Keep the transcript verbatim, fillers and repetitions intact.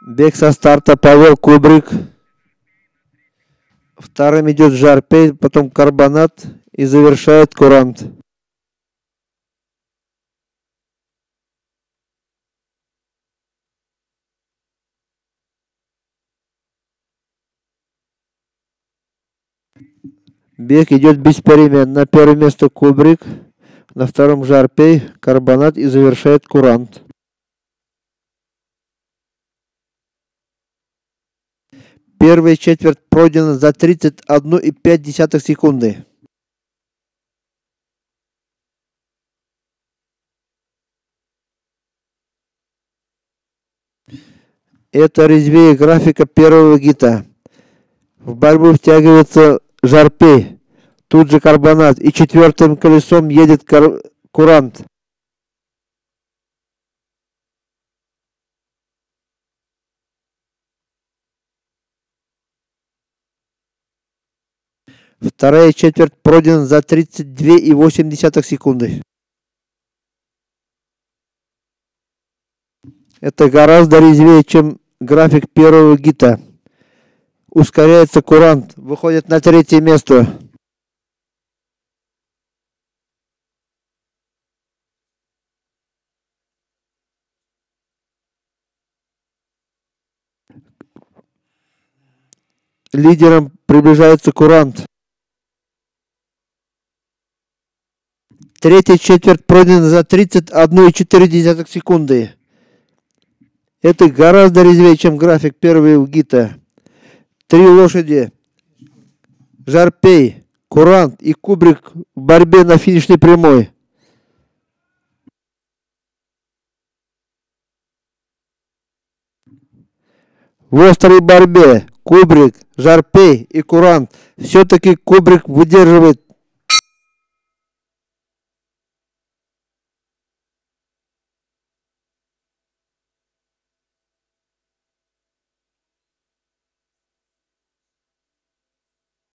Бег со старта Павел Кубрик. Вторым идет Жарпей, потом Карбонат и завершает Курант. Бег идет без перемен. На первое место Кубрик, на втором Жарпей, Карбонат и завершает Курант. Первая четверть пройдена за тридцать одну и пять десятых секунды. Это резвее графика первого гита. В борьбу втягивается Жарпей, тут же Карбонат, и четвертым колесом едет кар... Курант. Вторая четверть пройдена за тридцать две и восемь десятых секунды. Это гораздо резвее, чем график первого гита. Ускоряется Курант, выходит на третье место. Лидером приближается Курант. Третья четверть пройдена за тридцать одну и четыре десятых секунды. Это гораздо резвее, чем график первого гита. Три лошади. Жарпей, Курант и Кубрик в борьбе на финишной прямой. В острой борьбе Кубрик, Жарпей и Курант. Все-таки Кубрик выдерживает